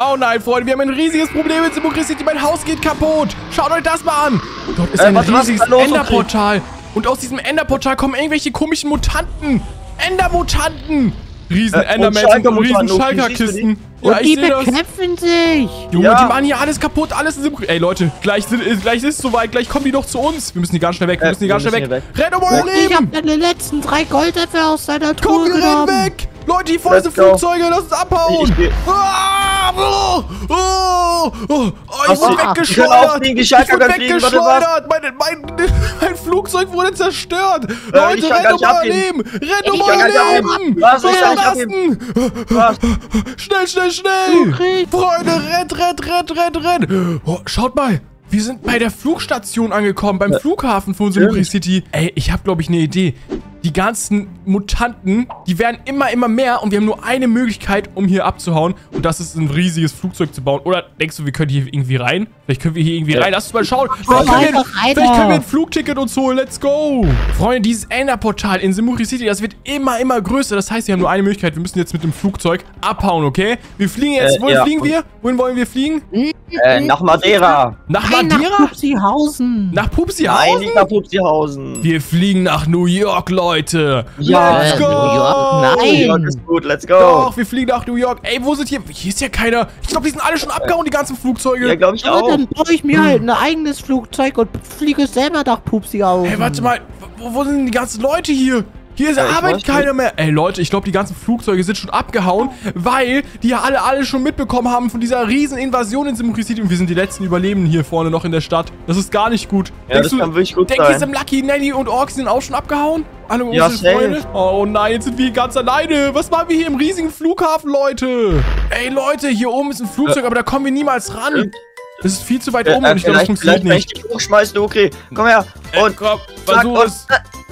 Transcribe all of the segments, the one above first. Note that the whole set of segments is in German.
Oh nein, Freunde, wir haben ein riesiges Problem in Simulacra City. Mein Haus geht kaputt. Schaut euch das mal an. Dort ist ein riesiges Enderportal. Und aus diesem Enderportal kommen irgendwelche komischen Mutanten. Endermutanten. Riesen Endermans und riesen Schalker-Kisten. Ja, und die bekämpfen sich. Junge, die machen hier alles kaputt, alles in Simulacra. Ey, Leute, gleich ist es soweit. Gleich kommen die doch zu uns. Wir müssen die ganz schnell weg. Renn um euer Leben. Ich hab meine letzten 3 Goldäpfel aus seiner Truhe genommen. Komm, wir rennen weg. Leute, hier vorne sind Flugzeuge. Lass uns abhauen. Ich bin weggeschleudert. Mein Flugzeug wurde zerstört. Leute, renn um euer Leben. Renn um euer Leben. Schnell. Freunde, rennt. Oh, schaut mal. Wir sind bei der Flugstation angekommen, beim Flughafen von Simulacra City. Ey, ich habe, glaube ich, eine Idee. Die ganzen Mutanten, die werden immer mehr und wir haben nur eine Möglichkeit, um hier abzuhauen. Und das ist ein riesiges Flugzeug zu bauen. Oder denkst du, wir können hier irgendwie rein? Vielleicht können wir hier irgendwie rein. Lass uns mal schauen. Vielleicht können wir ein Flugticket uns holen. Let's go. Freunde, dieses Enderportal in Simulacra City, das wird immer größer. Das heißt, wir haben nur eine Möglichkeit. Wir müssen jetzt mit dem Flugzeug abhauen, okay? Wir fliegen jetzt. Wohin fliegen wir? Wohin wollen wir fliegen? Nach Madeira. Nach Madeira? Nach Pupsihausen. Nach Pupsihausen? Nein, nicht nach Pupsihausen. Wir fliegen nach New York, Leute. Ja, let's go. New York, nein. New York ist gut, let's go. Doch, wir fliegen nach New York. Ey, wo sind hier? Hier ist ja keiner. Ich glaube, die sind alle schon abgehauen, die ganzen Flugzeuge. Ja, glaube ich auch. Dann baue ich mir halt ein eigenes Flugzeug und fliege selber nach Pupsihausen. Ey, warte mal. Wo sind denn die ganzen Leute hier? Hier arbeitet keiner mehr. Ey, Leute, ich glaube, die ganzen Flugzeuge sind schon abgehauen, weil die ja alle schon mitbekommen haben von dieser riesen Invasion in Simulacra City. Und wir sind die letzten Überlebenden hier vorne noch in der Stadt. Das ist gar nicht gut. Ja, das kann wirklich gut sein. Denkst du, Lucky, Nelly und Orks sind auch schon abgehauen? Alle unsere Freunde? Oh nein, jetzt sind wir ganz alleine. Was machen wir hier im riesigen Flughafen, Leute? Ey, Leute, hier oben ist ein Flugzeug, aber da kommen wir niemals ran. Das ist viel zu weit oben und ich glaube, das funktioniert nicht. Vielleicht hochschmeißen, okay. Komm her. Und komm, versuch es.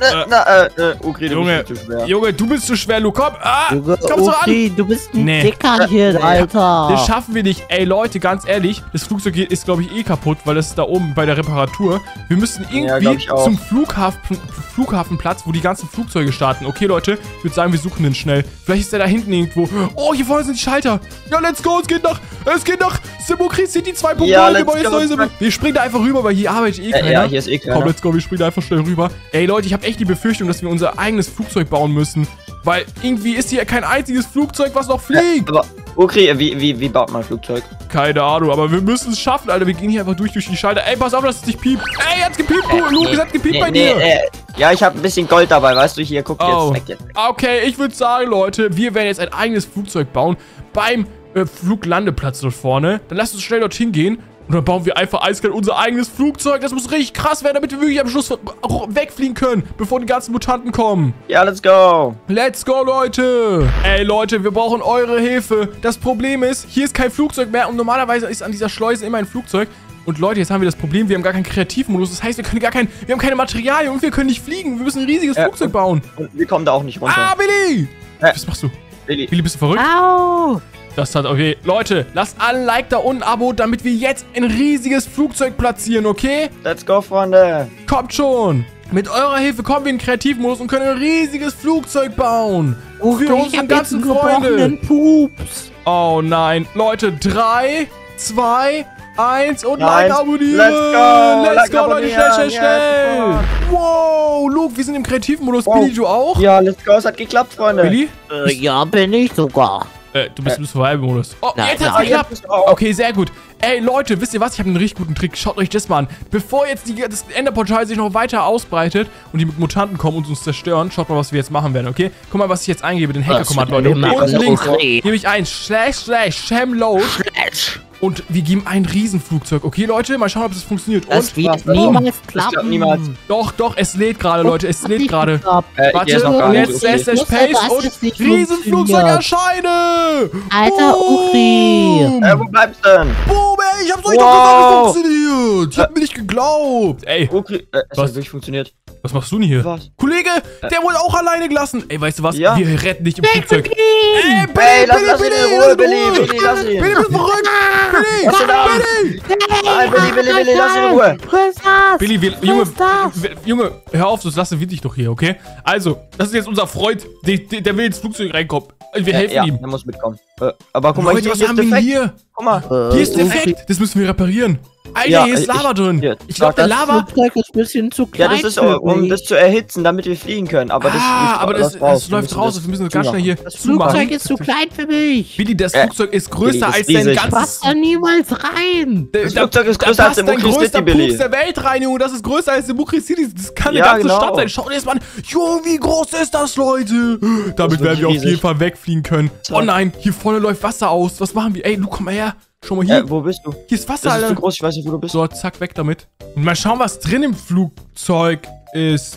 Okay, Junge, bist zu schwer. Junge, du bist zu schwer, Lu. Komm, komm so ran. Du bist ein Dickerchen, Alter. Das schaffen wir nicht. Ey, Leute, ganz ehrlich, das Flugzeug ist, glaube ich, kaputt, weil das ist da oben bei der Reparatur. Wir müssen irgendwie zum Flughafenplatz, wo die ganzen Flugzeuge starten. Okay, Leute, ich würde sagen, wir suchen den schnell. Vielleicht ist der da hinten irgendwo. Oh, hier vorne sind die Schalter. Ja, let's go. Es geht nach Simulacra City 2.0. Ja, wir springen da einfach rüber, weil hier arbeitet keiner. Ja, hier ist keiner. Komm, let's go. Wir springen da einfach schnell rüber. Ey, Leute, ich habe echt die Befürchtung, dass wir unser eigenes Flugzeug bauen müssen. Weil irgendwie ist hier kein einziges Flugzeug, was noch fliegt. Aber, okay, wie baut man ein Flugzeug? Keine Ahnung, aber wir müssen es schaffen, Alter. Wir gehen hier einfach durch die Schalter. Ey, pass auf, dass es nicht piept. Ey, hat's gepiept, Luke, es hat gepiept bei dir. Ja, ich habe ein bisschen Gold dabei, weißt du, hier, guck jetzt. Weg jetzt. Okay, ich würde sagen, Leute, wir werden jetzt ein eigenes Flugzeug bauen beim Fluglandeplatz dort vorne. Dann lasst uns schnell dorthin gehen. Und dann bauen wir einfach eiskalt unser eigenes Flugzeug. Das muss richtig krass werden, damit wir wirklich am Schluss wegfliegen können, bevor die ganzen Mutanten kommen. Ja, let's go. Let's go, Leute. Ey, Leute, wir brauchen eure Hilfe. Das Problem ist, hier ist kein Flugzeug mehr. Und normalerweise ist an dieser Schleuse immer ein Flugzeug. Und Leute, jetzt haben wir das Problem, wir haben gar keinen Kreativmodus. Das heißt, wir haben keine Materialien und wir können nicht fliegen. Wir müssen ein riesiges Flugzeug bauen. Und wir kommen da auch nicht runter. Ah, Billy! Was machst du? Billy, bist du verrückt? Au! Das hat, okay. Leute, lasst alle ein Like da und ein Abo, damit wir jetzt ein riesiges Flugzeug platzieren, okay? Let's go, Freunde. Kommt schon. Mit eurer Hilfe kommen wir in den Kreativmodus und können ein riesiges Flugzeug bauen. Für unsere ganzen Freunde. Pups. Oh nein. Leute, 3, 2, 1 und Like abonnieren. Let's go, Leute, schnell. Wow, Luke, wir sind im Kreativmodus. Wow. Billy, du auch? Ja, let's go, es hat geklappt, Freunde. Billy? Ja, bin ich sogar. Du bist im Survival-Modus. Oh, nein, jetzt hat's geklappt. Okay, sehr gut. Ey, Leute, wisst ihr was? Ich habe einen richtig guten Trick. Schaut euch das mal an. Bevor jetzt das Enderportal sich noch weiter ausbreitet und die Mutanten kommen und uns zerstören, schaut mal, was wir jetzt machen werden, okay? Guck mal, was ich jetzt eingebe, den Hacker-Command, Leute. Und links gebe ich ein //Shamload. Und wir geben ein Riesenflugzeug. Okay, Leute, mal schauen, ob das funktioniert. Das wird niemals klappen. Niemals. Doch, es lädt gerade, Leute. Es lädt gerade. Warte, jetzt /space und Riesenflugzeug erscheine. Alter Uri. Wo bleibst du denn? Boom, ey, ich hab's euch doch gesagt, es funktioniert. Ich hab mir nicht geglaubt. Ey. Okay, es hat wirklich funktioniert. Was machst du denn hier? Was? Kollege, der wurde auch alleine gelassen. Ey, weißt du was? Ja. Wir retten dich im Flugzeug. Ey, Hey, lass ihn in Ruhe, Billy, lass ihn. Billy, bist verrückt. Billy, Was denn da? Billy, lass ihn in Ruhe. Billy, Junge, hör auf, sonst lassen wir dich doch hier, okay? Also, das ist jetzt unser Freund. Der will ins Flugzeug reinkommen. Wir helfen ihm. Der muss mitkommen. Aber guck mal, Leute, hier was ist haben wir defekt. hier? Guck mal. Hier ist defekt. Das müssen wir reparieren. Alter, Ja, hier ist Lava drin. hier, Ich glaube, der Das Lava... Flugzeug ist ein bisschen zu Ja, klein. das ist, für um mich. das zu erhitzen, damit wir fliegen können. Aber das das läuft raus. Wir müssen das ganz schnell hier Das zumachen. Flugzeug ist zu klein für mich. Billy, das Flugzeug ist größer Billy, das als ist dein riesig. ganzes... Passt da niemals rein. Das Flugzeug ist Da größer als passt der dein Mukri größter City, Billy. Pups der Welt rein, Junge. Das ist größer als der Mukri City. Das kann eine Ja, ganze genau. Stadt sein. Schau dir das mal an. Junge, wie groß ist das, Leute? Damit wird werden wir auf riesig. jeden Fall wegfliegen können. Oh nein, hier vorne läuft Wasser aus. Was machen wir? Ey, du komm mal her. Schau mal hier. Wo bist du? Hier ist Wasser, Das ist zu Alter. groß, ich weiß nicht, wo du bist. So, zack, weg damit. Und mal schauen, was drin im Flugzeug ist.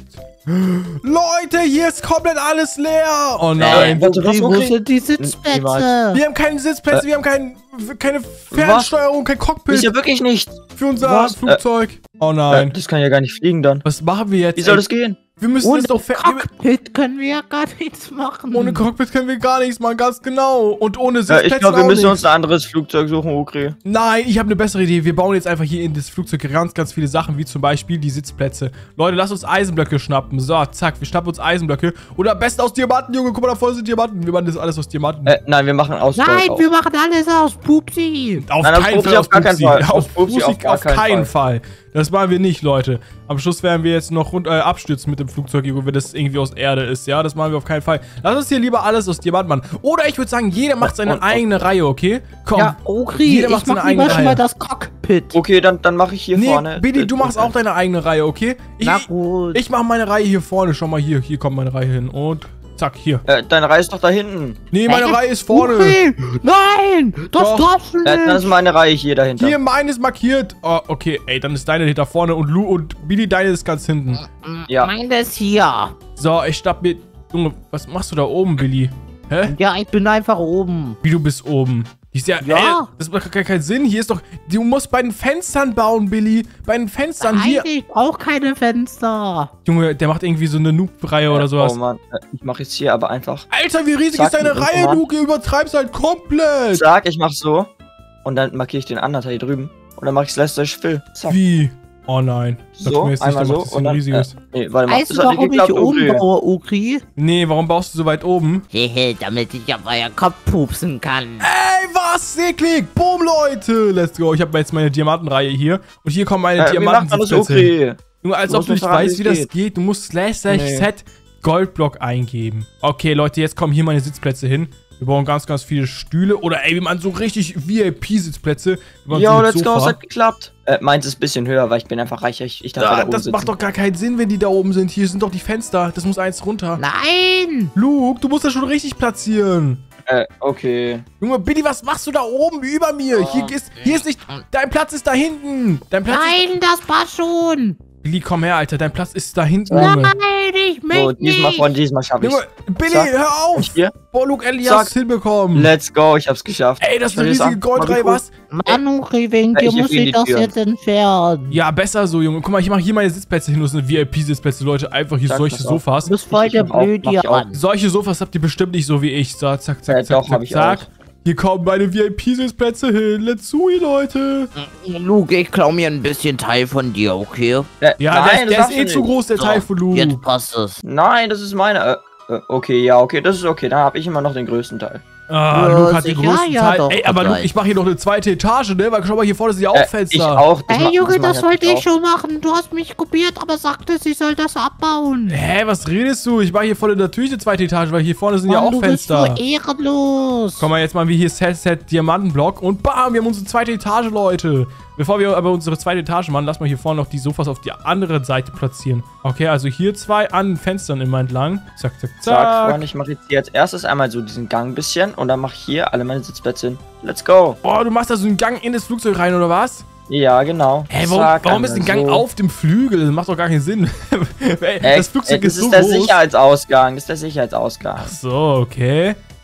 Leute, hier ist komplett alles leer. Oh nein. Warte, was, Wo okay? sind die Sitzplätze? Wir haben keine Sitzplätze, wir haben keine Fernsteuerung, kein Ist Cockpit ja wirklich nicht. für unser Was? Flugzeug. Oh nein. Das kann ja gar nicht fliegen dann. Was machen wir jetzt? Wie soll ey? das gehen? Wir müssen Ohne es doch Cockpit können wir ja gar nichts machen. Ohne Cockpit können wir gar nichts machen, ganz genau. Und ohne Ja, Sitzplätze ich glaube, wir auch müssen nicht. uns ein anderes Flugzeug suchen, okay. Nein, ich habe eine bessere Idee. Wir bauen jetzt einfach hier in das Flugzeug ganz viele Sachen, wie zum Beispiel die Sitzplätze. Leute, lasst uns Eisenblöcke schnappen. So, zack, wir schnappen uns Eisenblöcke. Oder am besten aus Diamanten, Junge. Guck mal, da vorne sind Diamanten. Wir machen das alles aus Diamanten. Nein, wir machen aus Nein, Gold auch. wir machen alles aus Pupsi. Auf Nein, aus keinen Pupsi Fall auf gar keinen Fall. Auf Aus Pupsi Pupsi auf gar auf keinen keinen Fall. Das machen wir nicht, Leute. Am Schluss werden wir jetzt noch abstürzen mit dem Flugzeug, wenn das irgendwie aus Erde ist. Ja, das machen wir auf keinen Fall. Lass uns hier lieber alles aus Diamant machen. Oder ich würde sagen, jeder macht seine eigene Reihe, okay? Komm. Ja, okay, Jeder macht ich seine mach lieber eigene schon mal Reihe. das Cockpit. Okay, dann mache ich hier Nee, vorne. Billy, du machst auch deine eigene Reihe, okay? Na gut. Ich mache meine Reihe hier vorne. Schau mal hier. Hier kommt meine Reihe hin. Und zack, hier. Deine Reihe ist doch da hinten. Nee, meine Reihe ist vorne. Okay. Nein, das Doch. darfst du Dann ist nicht. meine Reihe hier dahinter. Hier, meine ist markiert. Oh, okay. Ey, dann ist deine da vorne. Und Lou und Billy, deine ist ganz hinten. Ja. Meine ist hier. So, ich schnapp mir... Junge, was machst du da oben, Billy? Hä? Ja, ich bin einfach oben. Wie, du bist oben? Die ist ja... Ja. Ey, das macht gar keinen Sinn. Hier ist doch... Du musst bei den Fenstern bauen, Billy. Bei den Fenstern Nein, hier... ich brauch keine Fenster. Junge, der macht irgendwie so eine Noob-Reihe oder sowas. Oh Mann, ich mache jetzt hier aber einfach. Alter, wie riesig Sag ist deine mir, Reihe, Mann. Luke? Du übertreibst halt komplett. Sag, ich mach so. Und dann markiere ich den anderen Teil hier drüben. Und dann mache ich Slash Fill. Zack. Wie? Oh nein. Sag So, mir jetzt nicht, einmal der so macht das und ein dann. riesiges. Nee, warte mal. Weißt du, Das hat nicht warum ich geklappt, hier oben okay. baue, Ukri? Nee, warum baust du so weit oben? Hehe, damit ich auf euer Kopf pupsen kann. Ey, was? Eklig. Boom, Leute. Let's go. Ich habe jetzt meine Diamantenreihe hier. Und hier kommen meine Wie macht man das Diamanten-Sitzplätze hin. okay? Junge, als Du ob musst du mir nicht verraten, weißt, wie wie es das geht. Du musst Nee. /Z Goldblock eingeben. Okay, Leute, jetzt kommen hier meine Sitzplätze hin. Wir brauchen ganz viele Stühle. Oder ey, wir machen so richtig VIP-Sitzplätze. Ja, let's go, es hat geklappt. Meins ist ein bisschen höher, weil ich bin einfach reicher. Ich darf da oben Das sitzen. macht doch gar keinen Sinn, wenn die da oben sind. Hier sind doch die Fenster. Das muss eins runter. Nein! Luke, du musst das schon richtig platzieren. Okay. Junge, Billy, was machst du da oben über mir? Hier ist nicht... Dein Platz ist da hinten. Dein Platz Nein, das passt schon! Billy, komm her, Alter. Dein Platz ist da hinten, Nein, Junge. ich So, möchte diesmal nicht! schaffe ich's. Junge, Billy, Zack. hör auf. Und hier? Boah, Luke, endlich Zack. hast du hinbekommen. Let's go, ich hab's geschafft. Ey, das ist eine Schau dir riesige das an. Goldreihe, Mal wie was? Mann, Ukri, wegen dir Ich muss öffne ich die das Tür. jetzt entfernen. Ja, besser so, Junge. Guck mal, ich mache hier meine Sitzplätze hin. Das sind VIP-Sitzplätze, Leute. Einfach hier Sag solche das auch. Sofas. Du bist voll der Ich auch, Blöd mach hier ich auch. an. Solche Sofas habt ihr bestimmt nicht so wie ich. So, zack, zack, zack, Doch, zack, hab ich zack. auch. Hier kommen meine VIP-Sitzplätze hin. Let's go, Leute. Luke, ich klau mir ein bisschen Teil von dir, okay? Ja, Nein, der das ist darfst du zu nicht. groß, der Teil von Luke. Jetzt passt es. Nein, das ist meine. Okay, ja, okay, das ist okay. Dann habe ich immer noch den größten Teil. Ah, Ja, Luke hat den sicher, größten ja, Teil. doch, Ey, aber Luke, gleich. ich mache hier noch eine zweite Etage, ne? Weil schau mal, hier vorne sind ja auch Fenster. Ich auch. Hey Junge, das wollte ich schon. schon machen. Du hast mich kopiert, aber sagtest, ich soll das abbauen. Hä, was redest du? Ich mache hier voll natürlich eine zweite Etage, weil hier vorne sind ja Mann, auch du bist Fenster. so ehrenlos. Komm mal jetzt mal wie hier Set Diamantenblock und bam, wir haben unsere zweite Etage, Leute. Bevor wir aber unsere zweite Etage machen, lass mal hier vorne noch die Sofas auf die andere Seite platzieren. Okay, also hier zwei an Fenstern immer entlang. Zack, zack, Sag, zack. Freunde, ich mache jetzt hier als erstes einmal so diesen Gang ein bisschen und dann mache ich hier alle meine Sitzplätze hin. Let's go. Oh, du machst da so einen Gang in das Flugzeug rein, oder was? Ja, genau. Hä, Zack, warum ist ein einmal Gang so. auf dem Flügel? Das macht doch gar keinen Sinn. Ey, das Flugzeug das ist so der groß. Sicherheitsausgang. Das ist der Sicherheitsausgang. Ach so, okay.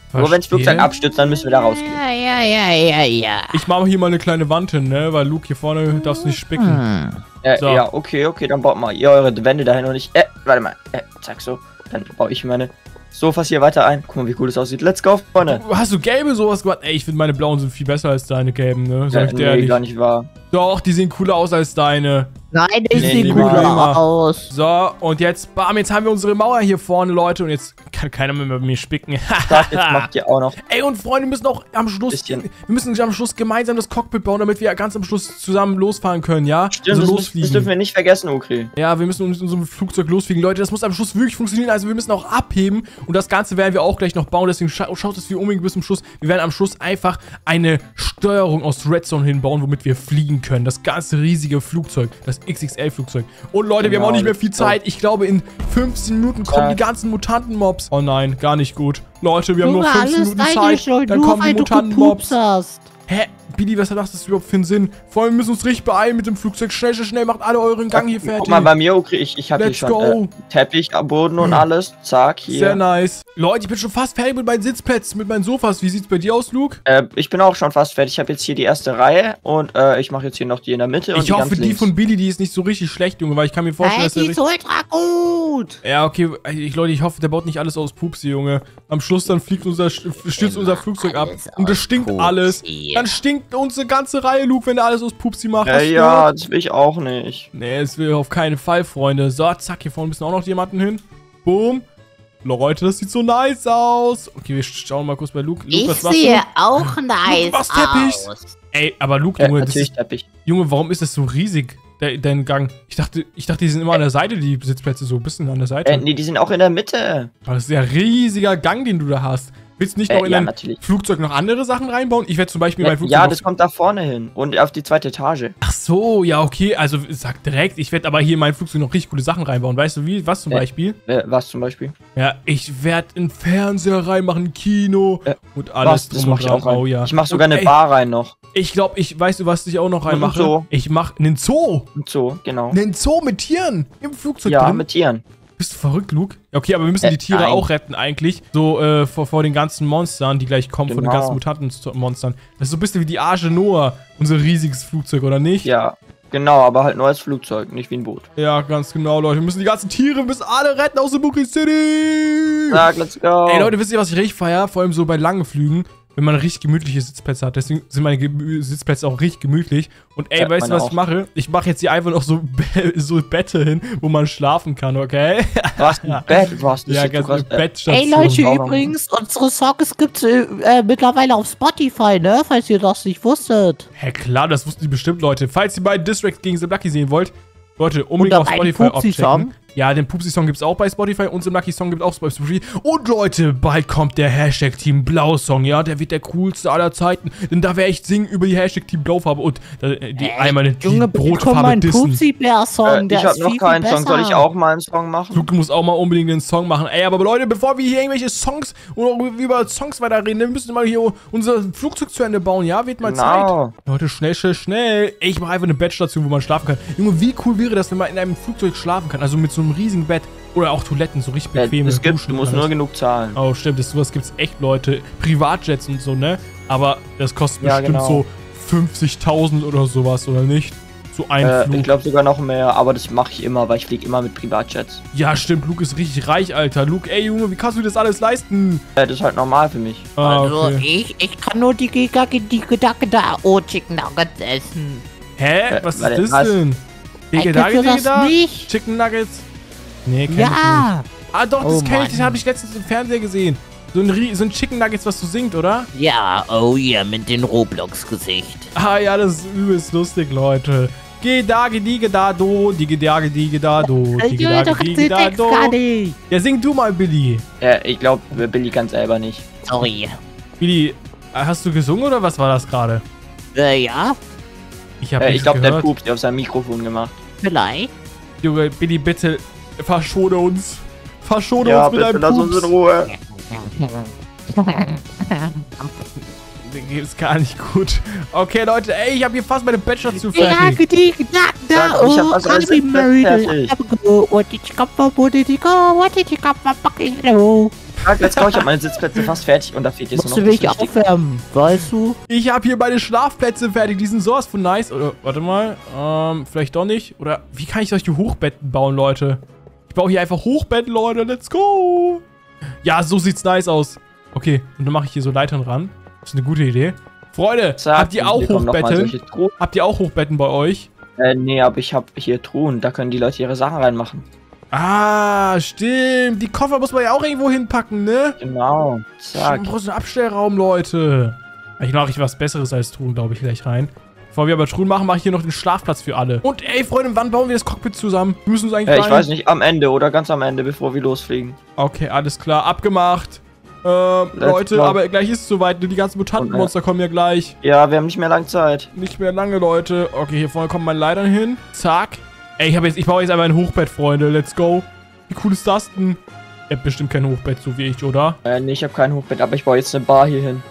Nur wenn das Flugzeug Verstehe. abstürzt, dann müssen wir da rausgehen. Ja. Ich mache hier mal eine kleine Wand hin, ne? Weil Luke hier vorne darfst nicht spicken. So. Ja, okay, dann baut mal ihr eure Wände dahin und ich, warte mal, zack, so. Dann baue ich meine Sofas hier weiter ein. Guck mal, wie cool das aussieht. Let's go, Freunde. Hast du gelbe sowas gemacht? Ey, ich finde meine blauen sind viel besser als deine gelben, ne? Sag ich dir Nee, ehrlich. gar nicht wahr. Doch, die sehen cooler aus als deine. Nein, ich Nee, sehe nee, cooler Gamer. aus. So, und jetzt, bam, jetzt haben wir unsere Mauer hier vorne, Leute. Und jetzt kann keiner mehr bei mir spicken. Sag, jetzt macht ihr auch noch. Ey, und Freunde, wir müssen auch am Schluss, Bisschen. wir müssen am Schluss gemeinsam das Cockpit bauen, damit wir ganz am Schluss zusammen losfahren können, ja? Stimmt, das dürfen wir nicht vergessen, okay. Ja, wir müssen mit unserem Flugzeug losfliegen. Leute, das muss am Schluss wirklich funktionieren. Also wir müssen auch abheben. Und das Ganze werden wir auch gleich noch bauen. Deswegen schaut es wie unbedingt bis zum Schluss. Wir werden am Schluss einfach eine Steuerung aus Redstone hinbauen, womit wir fliegen können. Das ganze riesige Flugzeug. Das XXL-Flugzeug. Und Leute, wir haben auch nicht mehr viel Zeit. Ich glaube, in 15 Minuten kommen die ganzen Mutanten-Mobs. Oh nein, gar nicht gut. Leute, wir haben nur 15 Minuten Zeit. Dann kommen die Mutanten-Mobs. Hä? Billy, was macht das überhaupt für einen Sinn? Vor allem müssen wir uns richtig beeilen mit dem Flugzeug. Schnell, macht alle euren Gang hier fertig. Guck mal, bei mir, okay, ich habe hier Let's go. schon Teppich am Boden und alles. Zack, hier. Sehr nice. Leute, ich bin schon fast fertig mit meinen Sitzplätzen, mit meinen Sofas. Wie sieht's bei dir aus, Luke? Ich bin auch schon fast fertig. Ich habe jetzt hier die erste Reihe und ich mache jetzt hier noch die in der Mitte. Und Ich hoffe, ganz die links. von Billy, die ist nicht so richtig schlecht, Junge, weil ich kann mir vorstellen, dass Die er ist ultra gut. Ja, okay, Leute, ich hoffe, der baut nicht alles aus Pupsi, Junge. Am Schluss dann stürzt unser Flugzeug ab. alles Und das aus stinkt Pupsi. alles. Dann stinkt unsere ganze Reihe, Luke, wenn er alles aus Pupsi macht. Hast du Ja, gehört? das will ich auch nicht. Nee, das will auf keinen Fall, Freunde. So, zack, hier vorne müssen auch noch jemanden hin. Boom. Leute, das sieht so nice aus. Okay, wir schauen mal kurz bei Luke. Luke, Ich was machst sehe du? auch nice was Teppichs? aus. Ey, aber Luke, Junge, das Natürlich ist, Teppich. Junge, warum ist das so riesig, dein Gang? Ich dachte, die sind immer an der Seite, die Sitzplätze, so ein bisschen an der Seite. Nee, die sind auch in der Mitte. Aber das ist ja ein riesiger Gang, den du da hast. Willst du nicht noch in Ja, dein natürlich. Flugzeug noch andere Sachen reinbauen? Ich werde zum Beispiel mein Flugzeug Ja, noch- das kommt da vorne hin. Und auf die zweite Etage. Ach so, ja, okay. Also sag direkt, ich werde aber hier in mein Flugzeug noch richtig coole Sachen reinbauen. Weißt du wie? Was zum Beispiel? Was zum Beispiel? Ja, ich werde einen Fernseher reinmachen, ein Kino und alles Was? Das drum mach und ich dran. auch rein. Oh ja. Ich mache sogar Und, eine ey, Bar rein noch. Ich glaube, weißt du, was ich auch noch reinmache? Zoo. Ich mache einen Zoo. Und so, genau. Einen Zoo mit Tieren im Flugzeug Ja, drin. mit Tieren. Bist du verrückt, Luke? Ja, okay, aber wir müssen die Tiere nein. auch retten eigentlich. So, vor den ganzen Monstern, die gleich kommen, von den Genau. ganzen Mutanten-Monstern. Das ist so ein bisschen wie die Arche Noah, unser riesiges Flugzeug, oder nicht? Ja, genau, aber halt nur als Flugzeug, nicht wie ein Boot. Ja, ganz genau, Leute. Wir müssen die ganzen Tiere, wir müssen alle retten aus der Bookie City! Sag, let's go. Ey, Leute, wisst ihr, was ich richtig feiere? Vor allem so bei langen Flügen, wenn man richtig gemütliche Sitzplätze hat. Deswegen sind meine Sitzplätze auch richtig gemütlich. Und ey, Ja, weißt du, meine was ich auch. mache? Ich mache jetzt hier einfach noch so, so Bette hin, wo man schlafen kann, okay? Du hast ein Bett, was? Ja, ganz eine Bettstation. Ey Leute, auch noch. übrigens, unsere Songs gibt's mittlerweile auf Spotify, ne? Falls ihr das nicht wusstet. Hä, klar, das wussten die bestimmt, Leute. Falls ihr beide Distracks gegen The Lucky sehen wollt, Leute, unbedingt Und auf auch einen Spotify Pupsi-Song. abchecken. Ja, den Pupsi-Song gibt's auch bei Spotify und den Lucky-Song gibt's auch bei Spotify. Und Leute, bald kommt der Hashtag Team Blau-Song, ja? Der wird der coolste aller Zeiten. Denn da werde ich singen über die Hashtag Team Blau-Farbe und die einmal die Junge, rote komm, Farbe mein dissen. Pupsi-Bär-Song, der ich hab ist noch viel, keinen viel Song. Soll ich besser. auch mal einen Song machen? Luke muss auch mal unbedingt den Song machen. Ey, aber Leute, bevor wir hier irgendwelche Songs oder über Songs weiterreden, dann müssen wir mal hier unser Flugzeug zu Ende bauen, ja? Wird mal Zeit. Genau. Leute, schnell. Ey, ich mache einfach eine Bettstation, wo man schlafen kann. Junge, wie cool wäre das, wenn man in einem Flugzeug schlafen kann? Also mit so einem riesigen Bett. Oder auch Toiletten, so richtig bequeme Es gibt, Duschen du musst und nur alles. genug zahlen. Oh, stimmt, sowas gibt's echt, Leute. Privatjets und so, ne? Aber das kostet Ja, bestimmt genau. so 50.000 oder sowas, oder nicht? So ein Flug. Ich glaube sogar noch mehr, aber das mache ich immer, weil ich fliege immer mit Privatjets. Ja, stimmt, Luke ist richtig reich, Alter. Luke, ey, Junge, wie kannst du das alles leisten? Das ist halt normal für mich. Ah, Also, okay. ich kann nur die Chicken Nuggets essen. Hä? Was ist warte, das was? denn? Kennst du das nicht? Chicken Nuggets? Nee, kenn ich nicht. Ja. Ah, doch, das Oh, kenn ich. Mann. Das habe ich letztens im Fernseher gesehen. So ein Chicken Nuggets, was du singt, oder? Ja, oh yeah, mit dem Roblox-Gesicht. Ah, ja, das ist übelst lustig, Leute. Gedage, dige, da, do, dige, dage, dige, da, do, dige, Junge, dage, doch dige, den da, Text do. gar nicht. Ja, sing du mal, Billy. Ich glaube, Billy kann selber nicht. Sorry. Billy, hast du gesungen oder was war das gerade? Ja, Ich habe Ich nichts glaube, der gehört. Pups, der auf seinem Mikrofon gemacht. vielleicht. Junge, Billy, bitte, verschone uns. Verschone Ja, uns mit bitte deinem lass uns in Pups. Ruhe. Mir geht's gar nicht gut. Okay, Leute, ey, ich habe hier fast meine Bettstation Ja, fertig. ich ich hab was alles fertig. Zack, let's go. Ich habe meine Sitzplätze fast fertig und da fehlt jetzt Musst nur du noch mich das Wichtige. aufwärmen, weißt du? Ich habe hier meine Schlafplätze fertig. Die sind sowas von nice. Oder, warte mal. Vielleicht doch nicht. Oder wie kann ich solche Hochbetten bauen, Leute? Ich baue hier einfach Hochbetten, Leute. Let's go. Ja, so sieht's nice aus. Okay, und dann mache ich hier so Leitern ran. Das ist eine gute Idee. Freunde, Zack, habt ihr auch hier kommen noch mal Hochbetten? solche Truhen. Habt ihr auch Hochbetten bei euch? Nee, aber ich habe hier Truhen. Da können die Leute ihre Sachen reinmachen. Ah, stimmt. Die Koffer muss man ja auch irgendwo hinpacken, ne? Genau. Zack. Man braucht so einen Abstellraum, Leute. Ich mache was Besseres als Truhen, glaube ich, gleich rein. Bevor wir aber Truhen machen, mache ich hier noch den Schlafplatz für alle. Und ey, Freunde, wann bauen wir das Cockpit zusammen? Wir müssen uns eigentlich Ich weiß nicht, am Ende oder ganz am Ende, bevor wir losfliegen. Okay, alles klar, abgemacht. Leute, go. aber gleich ist es soweit. Die ganzen Mutantenmonster kommen ja gleich. Ja, wir haben nicht mehr lange Zeit. Nicht mehr lange, Leute. Okay, hier vorne kommen meine Leitern hin. Zack. Ey, ich baue jetzt einfach ein Hochbett, Freunde. Let's go. Wie cool ist das denn? Ihr habt bestimmt kein Hochbett, so wie ich, oder? Nee, ich habe kein Hochbett, aber ich baue jetzt eine Bar hier hin.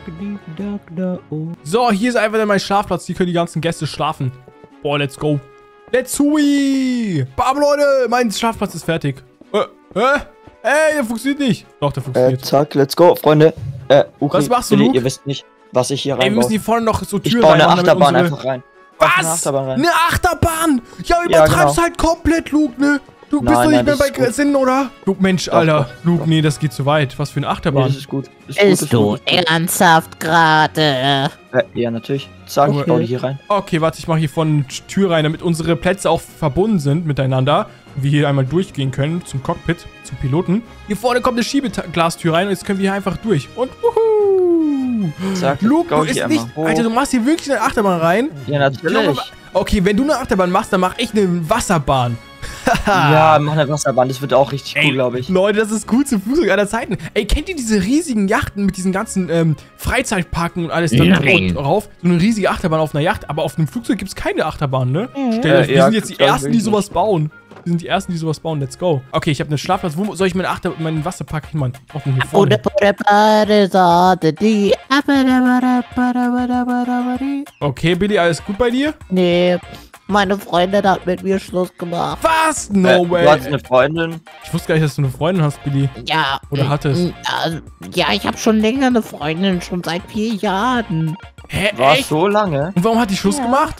So, hier ist einfach dann mein Schlafplatz. Hier können die ganzen Gäste schlafen. Boah, let's go. Let's hui. Bam, Leute. Mein Schlafplatz ist fertig. Ey, der funktioniert nicht. Doch, der funktioniert. Zack, let's go, Freunde. Ukri, Was machst du, Billy, Luke? Ihr wisst nicht, was ich hier Ey, wir reinbaue. müssen hier vorne noch so Ich Türen baue eine reinmachen, damit Achterbahn unsere- einfach rein. Eine Was? Achterbahn rein. Eine Achterbahn? Ja, Ja, übertreibst genau. halt komplett, Luke, ne? Du bist Nein, doch nicht nein, mehr das bei ist gut. Sinn, oder? Luke, Mensch, Doch, Alter. doch. Luke, nee, das geht zu weit. Was für eine Nee, Achterbahn. das ist gut. Das ist gut, das Bist du gut, das ist gut. ernsthaft gerade? Ja, natürlich. Zack, ich baue die hier rein. Okay, warte, ich mache hier vorne eine Tür rein, damit unsere Plätze auch verbunden sind miteinander. Und wir hier einmal durchgehen können zum Cockpit, zum Piloten. Hier vorne kommt eine Schiebeglastür rein und jetzt können wir hier einfach durch. Und wuhu! Zack, Luke, baue du ich ist hier nicht... einmal hoch. Alter, du machst hier wirklich eine Achterbahn rein? Ja, Ich glaube, natürlich. okay, wenn du eine Achterbahn machst, dann mache ich eine Wasserbahn. Ja, mach eine Wasserbahn, das wird auch richtig Ey, cool, glaube ich. Leute, das ist cool zum Flugzeug aller Zeiten. Ey, kennt ihr diese riesigen Yachten mit diesen ganzen Freizeitparken und alles da Nein. drauf? So eine riesige Achterbahn auf einer Yacht, aber auf einem Flugzeug gibt es keine Achterbahn, ne? Stell dir, wir ja, sind jetzt die glaub Ersten, die ich sowas bauen. Wir sind die Ersten, die sowas bauen. Let's go. Okay, ich habe einen Schlafplatz. Wo soll ich meinen Wasserpark hinmachen? Ich brauch den hier vorne. Okay, Billy, alles gut bei dir? Nee, meine Freundin hat mit mir Schluss gemacht. Was? No way. Du hast eine Freundin. Ich wusste gar nicht, dass du eine Freundin hast, Billy. Ja. Oder hattest. Ja, ich habe schon länger eine Freundin, schon seit 4 Jahren. Hä, War echt? so lange? Und warum hat die Schluss gemacht?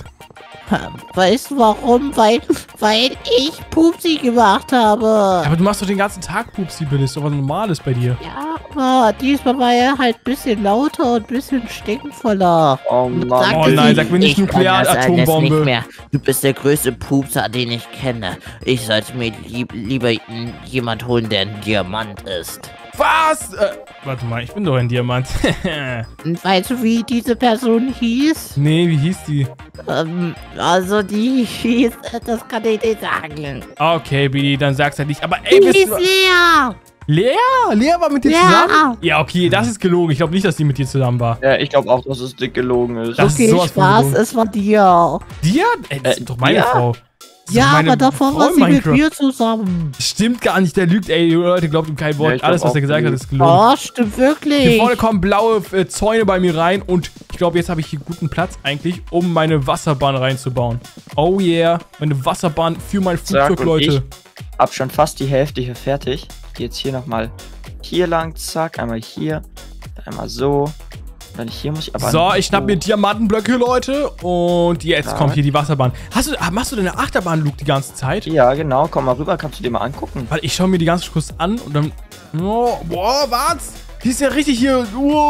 Weißt du warum? Weil ich Pupsi gemacht habe. Aber du machst doch den ganzen Tag Pupsi, Billy. Ist doch was Normales bei dir. Ja, aber diesmal war er halt ein bisschen lauter und ein bisschen stinkvoller. Oh Mann. Oh nein, sag mir nicht Ich kann das alles Nuklear-Atombombe. nicht mehr. Du bist der größte Pupser, den ich kenne. Ich sollte mir lieber jemand holen, der ein Diamant ist. Was? Warte mal, ich bin doch ein Diamant. Und weißt du, wie diese Person hieß? Nee, wie hieß die? Also die hieß, das kann ich nicht sagen. Okay, Billy, dann sag's halt nicht. Aber ey, Die bist hieß du... Lea. Lea? Lea war mit dir Ja. zusammen? Ja, okay, das ist gelogen. Ich glaube nicht, dass die mit dir zusammen war. Ja, ich glaube auch, dass es dick gelogen ist. Das ist Okay, sowas von Spaß, gelogen. es war dir. Dir? Ey, das ist doch meine ja. Frau. Das ist Ja, meine aber davor Frau war in sie mit Minecraft. mir zusammen. Stimmt gar nicht, der lügt. Ey, Leute, glaubt ihm kein Wort. Ja, ich glaub Alles, was auch, er gesagt der hat, lügt. ist gelogen. Oh, stimmt wirklich. Hier vorne kommen blaue Zäune bei mir rein und ich glaube, jetzt habe ich hier guten Platz eigentlich, um meine Wasserbahn reinzubauen. Oh yeah, meine Wasserbahn für mein Zack, Flugzeug, und Leute. ich hab schon fast die Hälfte hier fertig. Ich gehe jetzt hier nochmal hier lang, zack, einmal hier, einmal so. Dann hier muss ich aber... So, ich schnapp mir Diamantenblöcke, Leute. Und jetzt Ja. kommt hier die Wasserbahn. Machst du deine Achterbahn, Luke, die ganze Zeit? Ja, genau, komm mal rüber, kannst du dir mal angucken. Weil ich schaue mir die ganz kurz an und dann... Oh, boah, was? Die ist ja richtig hier...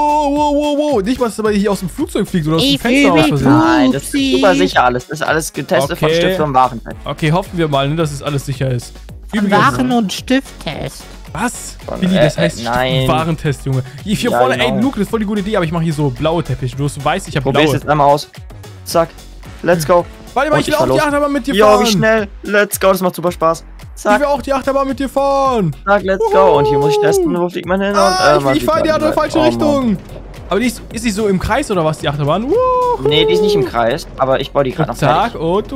Wow. Nicht, was aber hier aus dem Flugzeug fliegt oder aus dem Ich Fenster fühl aus mich Versehen. Nein, das ist Upsi. super sicher alles. Das ist alles getestet von Okay. Stift und Warentest. Okay, hoffen wir mal, ne, dass es alles sicher ist. Übrigens... Waren- und Stifttest. Was? Von- Billy, das heißt nein. Warentest, Junge. Hier Ja, vorne, genau. ey, Luke, das ist voll die gute Idee, aber ich mache hier so blaue Teppiche. Du weißt, ich habe Probier's blaue. jetzt einmal aus. Zack, let's go. Warte mal, Und ich will ich auch fahr die los. Achterbahn mit dir Jo, fahren. wie schnell. Let's go, das macht super Spaß. Ich Zack, will auch die Achterbahn mit dir fahren. zack, let's go. Und hier muss ich testen, wo fliegt man hin? Ich fahre in die andere falsche Richtung. Aber die ist die so im Kreis oder was, die Achterbahn? Nee, die ist nicht im Kreis, aber ich baue die gerade noch Zack, fertig. und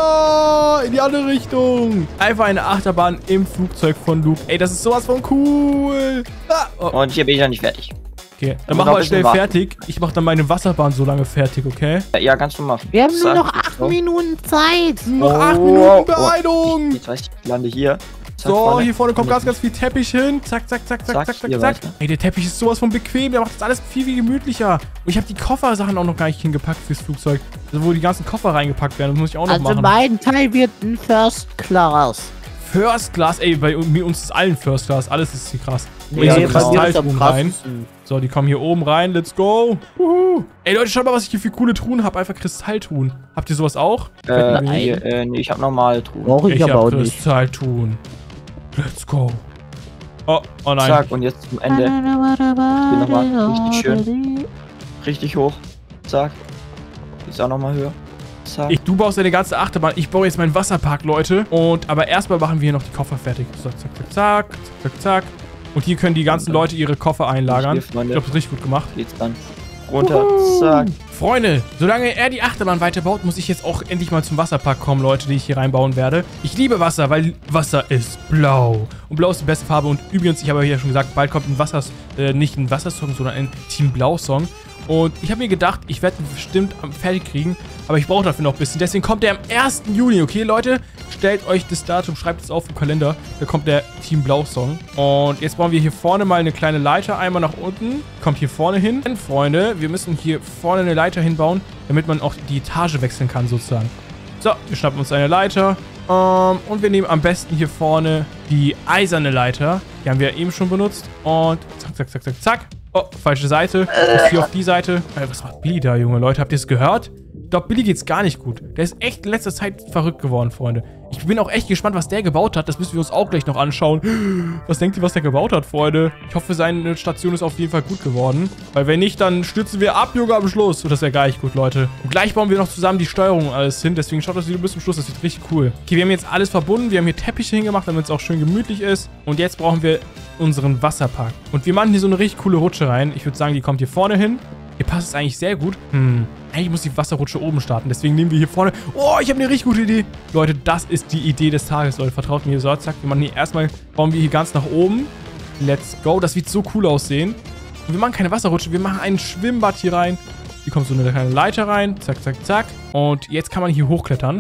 in die andere Richtung. Einfach eine Achterbahn im Flugzeug von Luke. Ey, das ist sowas von cool. Und hier bin ich noch nicht fertig. Okay, dann muss mach noch mal ein schnell bisschen warten. fertig. Ich mach dann meine Wasserbahn so lange fertig, okay? Ja, kannst du machen. Wir haben nur Zack, noch let's 8 go. Minuten Zeit. Noch 8 Oh, Minuten oh, Beeilung. Jetzt weiß ich lande hier. So, hier vorne kommt ganz viel Teppich hin. Zack, zack, zack, zack, zack, zack, zack. Ey, der Teppich ist sowas von bequem. Der macht das alles viel gemütlicher. Und ich habe die Koffersachen auch noch gar nicht hingepackt fürs Flugzeug. Also, wo die ganzen Koffer reingepackt werden. Das muss ich auch noch machen. Also mein Teil wird ein First Class. First Class? Ey, bei uns ist allen First Class. Alles ist hier krass. Nee, so Kristalltruhen rein. So, die kommen hier oben rein. Let's go. Ey, Leute, schaut mal, was ich hier für coole Truhen habe. Einfach Kristalltruhen. Habt ihr sowas auch? Nee, ich habe normale Truhen. Brauche ich aber auch nicht. Kristalltruhen. Let's go. Oh nein. Zack, und jetzt zum Ende. Hier nochmal richtig schön. Richtig hoch. Zack. Ist auch nochmal höher. Zack. Du baust deine ganze Achterbahn. Ich baue jetzt meinen Wasserpark, Leute. Aber erstmal machen wir hier noch die Koffer fertig. So, zack, zack, zack, zack, zack. Und hier können die ganzen Leute ihre Koffer einlagern. Hier, Ich glaube, das ist richtig gut gemacht. Geht's dann runter. Zack. Freunde, solange er die Achterbahn weiterbaut, muss ich jetzt auch endlich mal zum Wasserpark kommen, Leute, die ich hier reinbauen werde. Ich liebe Wasser, weil Wasser ist blau. Und blau ist die beste Farbe. Und übrigens, ich habe ja schon gesagt, bald kommt nicht ein Wassersong, sondern ein Team Blau-Song. Und ich habe mir gedacht, ich werde ihn bestimmt fertig kriegen, aber ich brauche dafür noch ein bisschen. Deswegen kommt der am 1. Juni, okay, Leute? Stellt euch das Datum, schreibt es auf im Kalender. Da kommt der Team Blau-Song. Und jetzt bauen wir hier vorne mal eine kleine Leiter einmal nach unten. Kommt hier vorne hin. Denn, Freunde, wir müssen hier vorne eine Leiter hinbauen, damit man auch die Etage wechseln kann, sozusagen. So, wir schnappen uns eine Leiter. Und wir nehmen am besten hier vorne die eiserne Leiter. Die haben wir eben schon benutzt. Und zack, zack, zack, zack, zack. Oh, falsche Seite. Ist hier auf die Seite. Was macht Billy da, Junge Leute? Habt ihr es gehört? Ich glaube, Billy geht's gar nicht gut. Der ist echt in letzter Zeit verrückt geworden, Freunde. Ich bin auch echt gespannt, was der gebaut hat. Das müssen wir uns auch gleich noch anschauen. Was denkt ihr, was der gebaut hat, Freunde? Ich hoffe, seine Station ist auf jeden Fall gut geworden. Weil wenn nicht, dann stürzen wir ab, Junge, am Schluss. Und das wäre gar nicht gut, Leute. Und gleich bauen wir noch zusammen die Steuerung und alles hin. Deswegen schaut das Video bis zum Schluss. Das wird richtig cool. Okay, wir haben jetzt alles verbunden. Wir haben hier Teppiche hingemacht, damit es auch schön gemütlich ist. Und jetzt brauchen wir unseren Wasserpark. Und wir machen hier so eine richtig coole Rutsche rein. Ich würde sagen, die kommt hier vorne hin. Hier passt es eigentlich sehr gut. Eigentlich muss die Wasserrutsche oben starten. Deswegen nehmen wir hier vorne... Oh, ich habe eine richtig gute Idee. Leute, das ist die Idee des Tages, Leute. Vertraut mir. So, zack. Wir machen hier erstmal... Bauen wir hier ganz nach oben. Let's go. Das wird so cool aussehen. Und wir machen keine Wasserrutsche. Wir machen ein Schwimmbad hier rein. Hier kommt so eine kleine Leiter rein. Zack, zack, zack. Und jetzt kann man hier hochklettern.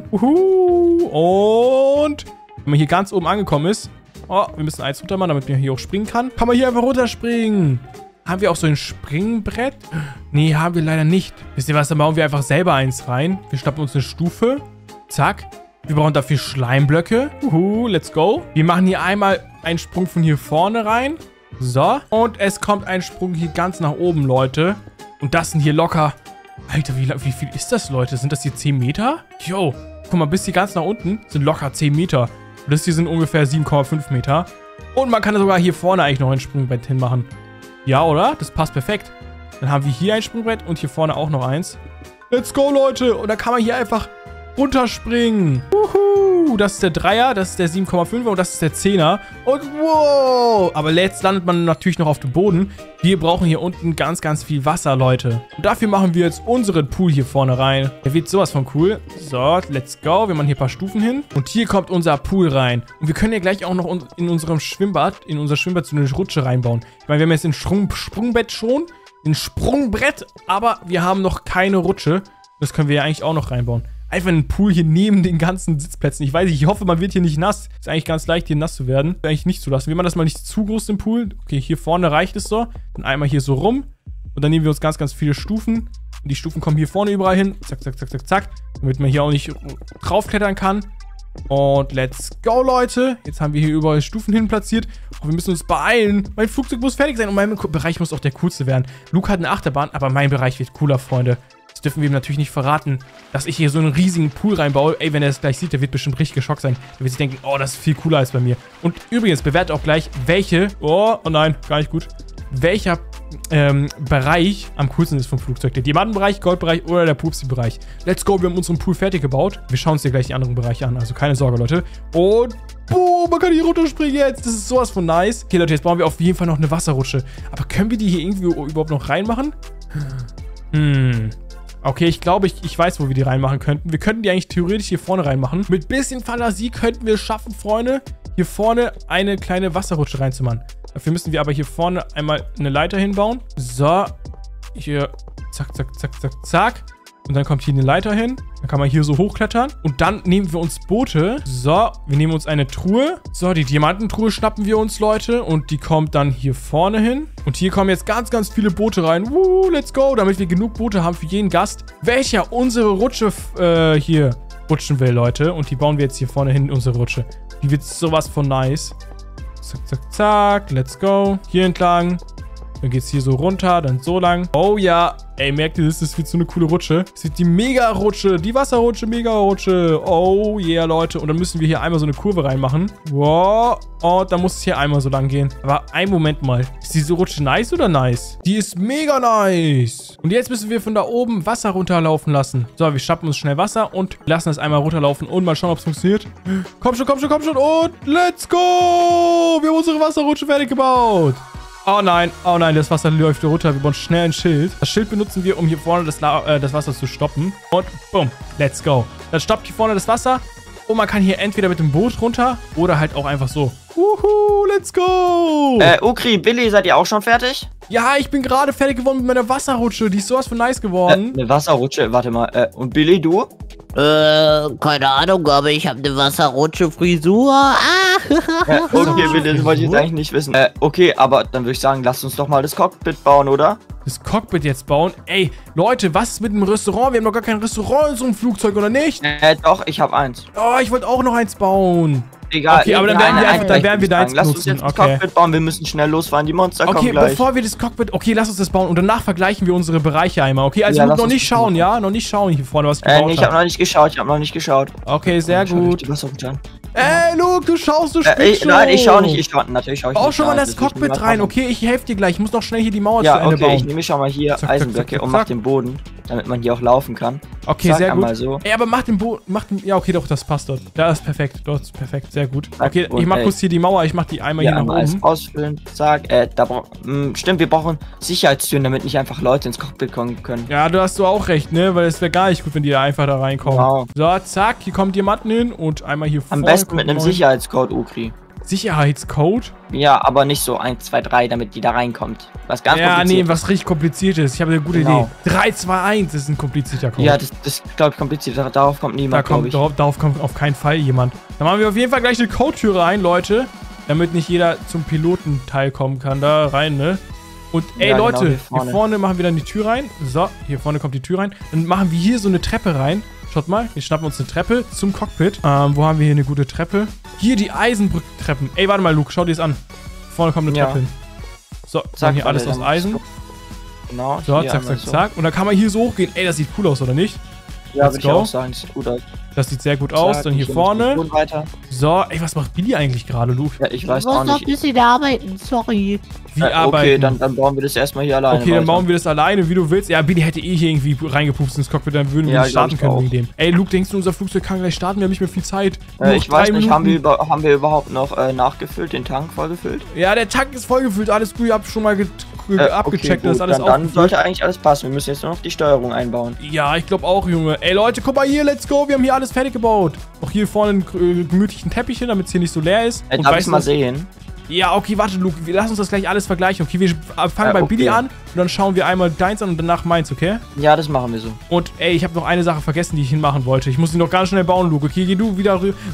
Und... Wenn man hier ganz oben angekommen ist... Oh, wir müssen eins runter machen, damit man hier auch springen kann. Kann man hier einfach runterspringen. Haben wir auch so ein Springbrett? Nee, haben wir leider nicht. Wisst ihr was, dann bauen wir einfach selber eins rein. Wir schnappen uns eine Stufe. Zack. Wir brauchen dafür Schleimblöcke. Let's go. Wir machen hier einmal einen Sprung von hier vorne rein. So. Und es kommt ein Sprung hier ganz nach oben, Leute. Und das sind hier locker... Alter, wie viel ist das, Leute? Sind das hier 10 Meter? Jo. Guck mal, bis hier ganz nach unten sind locker 10 Meter. Und das hier sind ungefähr 7,5 Meter. Und man kann sogar hier vorne eigentlich noch ein Sprungbrett hinmachen. Ja, oder? Das passt perfekt. Dann haben wir hier ein Sprungbrett und hier vorne auch noch eins. Let's go, Leute. Und dann kann man hier einfach runterspringen. Das ist der 3er, das ist der 7,5er und das ist der 10er. Und wow. Aber jetzt landet man natürlich noch auf dem Boden. Wir brauchen hier unten ganz, ganz viel Wasser, Leute. Und dafür machen wir jetzt unseren Pool hier vorne rein. Der wird sowas von cool. So, let's go. Wir machen hier ein paar Stufen hin. Und hier kommt unser Pool rein. Und wir können hier gleich auch noch in unser Schwimmbad so eine Rutsche reinbauen. Ich meine, wir haben jetzt ein Sprungbett schon. Ein Sprungbrett. Aber wir haben noch keine Rutsche. Das können wir ja eigentlich auch noch reinbauen. Einfach einen Pool hier neben den ganzen Sitzplätzen. Ich weiß nicht, ich hoffe, man wird hier nicht nass. Ist eigentlich ganz leicht, hier nass zu werden. Eigentlich nicht zulassen. Wir machen das mal nicht zu groß, den Pool. Okay, hier vorne reicht es so. Dann einmal hier so rum. Und dann nehmen wir uns ganz, ganz viele Stufen. Und die Stufen kommen hier vorne überall hin. Zack, zack, zack, zack, zack. Damit man hier auch nicht draufklettern kann. Und let's go, Leute. Jetzt haben wir hier überall Stufen hin platziert. Oh, wir müssen uns beeilen. Mein Flugzeug muss fertig sein. Und mein Bereich muss auch der coolste werden. Luke hat eine Achterbahn, aber mein Bereich wird cooler, Freunde. Das dürfen wir ihm natürlich nicht verraten, dass ich hier so einen riesigen Pool reinbaue. Ey, wenn er das gleich sieht, der wird bestimmt richtig geschockt sein. Der wird sich denken, oh, das ist viel cooler als bei mir. Und übrigens, bewertet auch gleich, oh nein, gar nicht gut. Welcher Bereich am coolsten ist vom Flugzeug. Der Diamantenbereich, Goldbereich oder der Pupsi-Bereich. Let's go, wir haben unseren Pool fertig gebaut. Wir schauen uns hier gleich die anderen Bereiche an, also keine Sorge, Leute. Und boom, man kann hier runterspringen jetzt. Das ist sowas von nice. Okay, Leute, jetzt bauen wir auf jeden Fall noch eine Wasserrutsche. Aber können wir die hier irgendwie überhaupt noch reinmachen? Okay, ich glaube, ich weiß, wo wir die reinmachen könnten. Wir könnten die eigentlich theoretisch hier vorne reinmachen. Mit bisschen Fantasie könnten wir es schaffen, Freunde, hier vorne eine kleine Wasserrutsche reinzumachen. Dafür müssen wir aber hier vorne einmal eine Leiter hinbauen. So, hier, zack, zack, zack, zack, zack. Und dann kommt hier eine Leiter hin. Dann kann man hier so hochklettern. Und dann nehmen wir uns Boote. So, wir nehmen uns eine Truhe. So, die Diamantentruhe schnappen wir uns, Leute. Und die kommt dann hier vorne hin. Und hier kommen jetzt ganz, ganz viele Boote rein. Let's go. Damit wir genug Boote haben für jeden Gast, welcher unsere Rutsche hier rutschen will, Leute. Und die bauen wir jetzt hier vorne hin in unsere Rutsche. Die wird sowas von nice. Zack, zack, zack. Let's go. Hier entlang. Dann geht's hier so runter, dann so lang. Oh ja. Ey, merkt ihr, das wird so eine coole Rutsche. Das wird die Mega-Rutsche. Die Wasserrutsche, Mega-Rutsche. Oh yeah, Leute. Und dann müssen wir hier einmal so eine Kurve reinmachen. Wow. Und dann muss es hier einmal so lang gehen. Aber einen Moment mal. Ist diese Rutsche nice oder nice? Die ist mega nice. Und jetzt müssen wir von da oben Wasser runterlaufen lassen. So, wir schnappen uns schnell Wasser und lassen es einmal runterlaufen und mal schauen, ob es funktioniert. Komm schon, komm schon, komm schon. Und let's go. Wir haben unsere Wasserrutsche fertig gebaut. Oh nein, das Wasser läuft runter. Wir brauchen schnell ein Schild. Das Schild benutzen wir, um hier vorne das Wasser zu stoppen. Und bumm, let's go. Dann stoppt hier vorne das Wasser. Und man kann hier entweder mit dem Boot runter oder halt auch einfach so. Let's go. Ukri, Billy, seid ihr auch schon fertig? Ja, ich bin gerade fertig geworden mit meiner Wasserrutsche. Die ist sowas von nice geworden. Eine Wasserrutsche, warte mal. Und Billy, du? Keine Ahnung, aber ich habe eine Wasserrutsche-Frisur. Okay, Billy, das wollte ich jetzt eigentlich nicht wissen. Okay, aber dann würde ich sagen, lasst uns doch mal das Cockpit bauen, oder? Das Cockpit jetzt bauen? Ey, Leute, was ist mit dem Restaurant? Wir haben doch gar kein Restaurant in so einem Flugzeug, oder nicht? Doch, ich habe eins. Oh, ich wollte auch noch eins bauen. Egal. Okay, aber dann werden wir deins Lass uns jetzt das Cockpit bauen, wir müssen schnell losfahren, die Monster kommen gleich. Okay, bevor wir das Cockpit... Okay, lass uns das bauen und danach vergleichen wir unsere Bereiche einmal, okay? Also noch nicht schauen, ja? Noch nicht schauen hier vorne, was ich gebaut habe. Ich habe noch nicht geschaut, Okay, sehr gut. Ey, Luke, du schaust, du spielst schon. Nein, ich schau nicht, natürlich schau ich nicht. Bau schon mal das Cockpit rein, okay? Ich helfe dir gleich, ich muss noch schnell hier die Mauer zu Ende bauen. Ich nehme schon mal hier Eisenblöcke und mach den Boden, damit man hier auch laufen kann. Okay, sehr gut. So. Ey, aber mach den Boden, ja, okay, doch, das passt dort. Da ist perfekt, dort ist perfekt, sehr gut. Okay, ich mach kurz hier die Mauer, ich mach die einmal hier nach oben. Ausfüllen, zack, stimmt, wir brauchen Sicherheitstüren, damit nicht einfach Leute ins Cockpit kommen können. Ja, du hast auch recht, ne, weil es wäre gar nicht gut, wenn die da einfach da reinkommen. Genau. So, zack, hier kommt jemanden hin und einmal hier vorne. Am besten mit einem Sicherheitscode, Ukri. Sicherheitscode? Ja, aber nicht so 1, 2, 3, damit die da reinkommt. Was ganz kompliziert ist. Was richtig kompliziert ist. Ich habe eine gute Idee. 3, 2, 1 ist ein komplizierter Code. Ja, das glaube ich kompliziert. Darauf kommt niemand, Darauf kommt auf keinen Fall jemand. Dann machen wir auf jeden Fall gleich eine Codetür rein, Leute. Damit nicht jeder zum Pilotenteil kommen kann. Da rein, ne? Und ey, ja, Leute, genau, hier vorne machen wir dann die Tür rein. So, hier vorne kommt die Tür rein. Dann machen wir hier so eine Treppe rein. Schaut mal, wir schnappen uns eine Treppe zum Cockpit. Wo haben wir hier eine gute Treppe? Hier die Eisenbrückentreppen. Ey, warte mal, Luke, schau dir das an. Vorne kommt eine Treppe hin. So, zack, hier alles aus Eisen. Genau. So, zack, zack, zack. Und dann kann man hier so hochgehen. Ey, das sieht cool aus, oder nicht? Ja, würde ich auch sagen, das sieht gut aus. Das sieht sehr gut aus. Dann hier vorne. So, ey, was macht Billy eigentlich gerade, Luke? Ja, ich weiß auch nicht. Ich muss noch ein bisschen arbeiten, sorry. Wie arbeiten? Okay, dann bauen wir das erstmal hier alleine. Okay, dann bauen wir das alleine, wie du willst. Ja, Billy hätte hier irgendwie reingepupst ins Cockpit, dann würden wir nicht starten können wegen dem. Ey, Luke, denkst du, unser Flugzeug kann gleich starten? Wir haben nicht mehr viel Zeit. Ich weiß nicht, haben wir überhaupt noch nachgefüllt, den Tank vollgefüllt? Ja, der Tank ist vollgefüllt, alles gut. Ich hab schon mal abgecheckt, das ist alles dann sollte eigentlich alles passen. Wir müssen jetzt nur noch die Steuerung einbauen. Ja, ich glaube auch, Junge. Ey, Leute, guck mal hier, let's go. Wir haben hier alles fertig gebaut. Auch hier vorne einen gemütlichen Teppich hin, damit es hier nicht so leer ist. Darf ich mal sehen? Ja, okay, warte, Luke, lass uns das gleich alles vergleichen. Okay, wir fangen bei Billy an und dann schauen wir einmal deins an und danach meins, okay? Ja, das machen wir so. Und ey, ich habe noch eine Sache vergessen, die ich hinmachen wollte. Ich muss die noch ganz schnell bauen, Luke. Okay, geh du wieder rüber.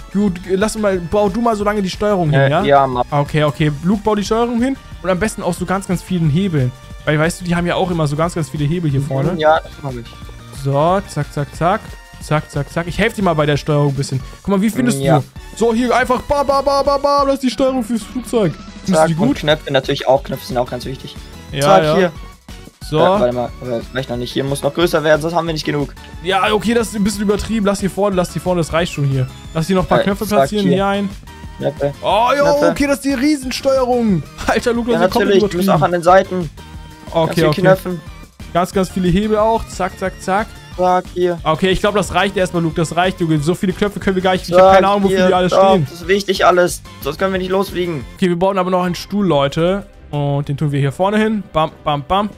Bau du mal so lange die Steuerung hin, ja? Ja, Mann. Okay. Luke, bau die Steuerung hin und am besten auch so ganz, ganz vielen Hebeln. Weil, weißt du, die haben ja auch immer so ganz, ganz viele Hebel hier vorne. Ja, das mache ich. So, zack, zack, zack. Zack, zack, zack. Ich helfe dir mal bei der Steuerung ein bisschen. Guck mal, wie findest du? So, hier einfach das ist die Steuerung fürs Flugzeug. Findest du die gut? Und Knöpfe natürlich auch. Knöpfe sind auch ganz wichtig. Ja, zack, hier. So. Warte mal, vielleicht noch nicht. Hier muss noch größer werden, sonst haben wir nicht genug. Ja, okay, das ist ein bisschen übertrieben. Lass hier vorne, das reicht schon hier. Lass hier noch ein paar Knöpfe platzieren. Hier ein. Knöpfe. Oh, jo, okay, das ist die Riesensteuerung. Alter, Luke, das ist komplett übertrieben. Du musst auch an den Seiten. Okay. Ganz, ganz viele Hebel auch. Zack, zack, zack. Zack, hier. Okay, ich glaube, das reicht erstmal, Luke. Das reicht, Junge. So viele Knöpfe können wir gar nicht. Ich habe keine Ahnung, wofür die alles stehen. Das ist wichtig alles. Sonst können wir nicht losfliegen. Okay, wir bauen aber noch einen Stuhl, Leute. Und den tun wir hier vorne hin. Bam, bam, bam.